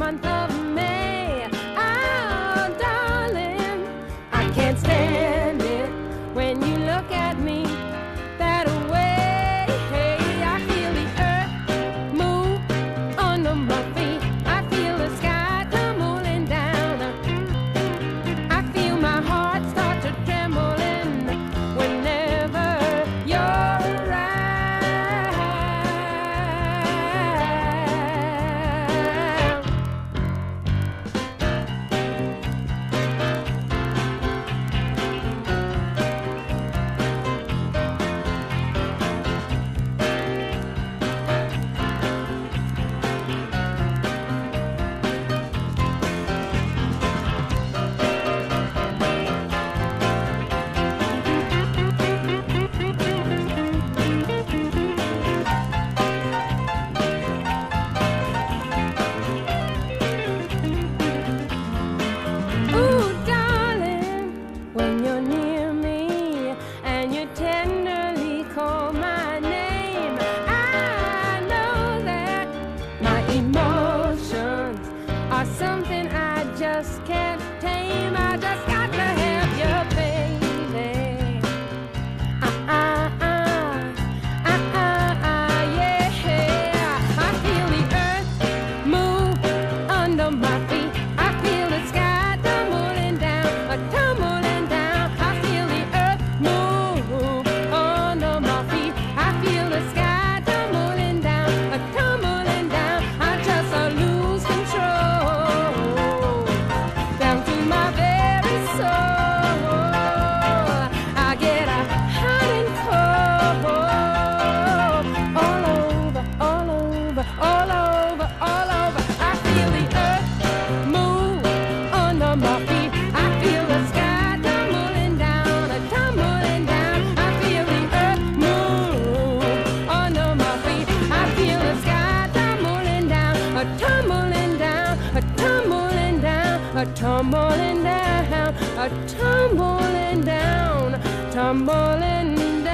month of May. Oh, darling, I can't stand it when you look at me that way. I feel the earth move under my feet. I feel the sky tumbling down. I feel my heart start to trembling whenever you're around. Ooh, darling, when you're near me and you tenderly call my name, I know that my emotions are something I just can't tame. I just got to have you, baby. Yeah. I feel the earth move under my feet. I feel the sky tumbling down, tumbling down. I feel the earth move under my feet. I feel the sky tumbling down, tumbling down. I just lose control down to my very soul. I get hot and cold all over, all over, all over, all over. I feel the earth move under my feet. I feel the sky tumbling down, tumbling down. I feel the earth move under my feet. I feel the sky tumbling down, tumbling down, tumbling down, tumbling down, tumbling down, tumbling down.